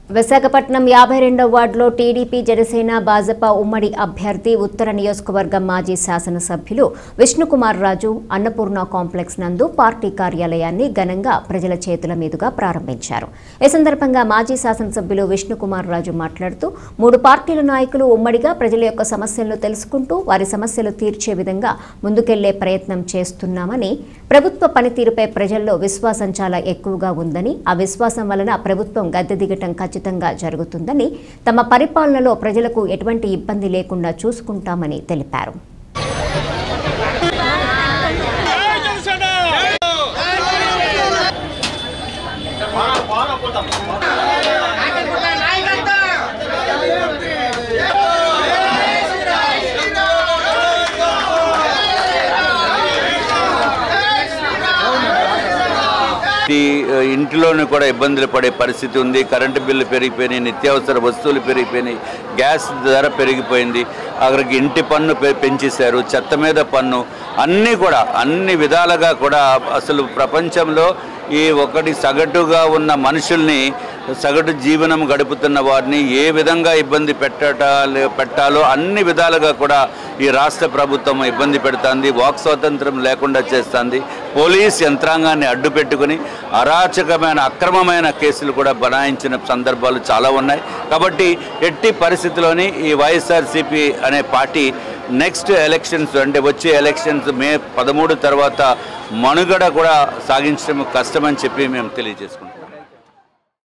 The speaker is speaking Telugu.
విశాఖపట్నం 52వ వార్డులో టీడీపీ జనసేన భాజపా ఉమ్మడి అభ్యర్థి ఉత్తర నియోజకవర్గం మాజీ శాసనసభ్యులు విష్ణుకుమార్ రాజు అన్నపూర్ణ కాంప్లెక్స్ నందు పార్టీ కార్యాలయాన్ని ఘనంగా ప్రజల చేతుల మీదుగా ప్రారంభించారు. ఈ సందర్భంగా మాజీ శాసనసభ్యులు విష్ణుకుమార్ రాజు మాట్లాడుతూ మూడు పార్టీల నాయకులు ఉమ్మడిగా ప్రజల యొక్క సమస్యలను తెలుసుకుంటూ వారి సమస్యలు తీర్చే విధంగా ముందుకెళ్లే ప్రయత్నం చేస్తున్నామని, ప్రభుత్వ పనితీరుపై ప్రజల్లో విశ్వాసం చాలా ఎక్కువగా ఉందని, ఆ విశ్వాసం వలన ప్రభుత్వం గద్దె దిగటం ఖచ్చితంగా జరుగుతుందని, తమ పరిపాలనలో ప్రజలకు ఎటువంటి ఇబ్బంది లేకుండా చూసుకుంటామని తెలిపారు. ఇంటిలోనూ కూడా ఇబ్బందులు పడే పరిస్థితి ఉంది. కరెంటు బిల్లు పెరిగిపోయినాయి, నిత్యావసర వస్తువులు పెరిగిపోయినాయి, గ్యాస్ ధర పెరిగిపోయింది, అక్కడికి ఇంటి పన్ను పెంచేశారు, చెత్త మీద పన్ను, అన్నీ కూడా అన్ని విధాలుగా కూడా అసలు ప్రపంచంలో ఈ ఒకటి సగటుగా ఉన్న మనుషుల్ని, సగటు జీవనం గడుపుతున్న వారిని ఏ విధంగా ఇబ్బంది పెట్టాలో అన్ని విధాలుగా కూడా ఈ రాష్ట్ర ప్రభుత్వం ఇబ్బంది పెడుతుంది. వాక్ స్వాతంత్రం లేకుండా చేస్తుంది. పోలీస్ యంత్రాంగాన్ని అడ్డు పెట్టుకుని అరాచకమైన అక్రమమైన కేసులు కూడా బనాయించిన సందర్భాలు చాలా ఉన్నాయి. కాబట్టి ఎట్టి పరిస్థితిలోని ఈ వైఎస్ఆర్సీపీ అనే పార్టీ నెక్స్ట్ ఎలక్షన్స్ అంటే వచ్చే ఎలక్షన్స్ మే 13 తర్వాత మనుగడ కూడా సాగించడం కష్టమని చెప్పి మేము తెలియజేసుకుంటాం.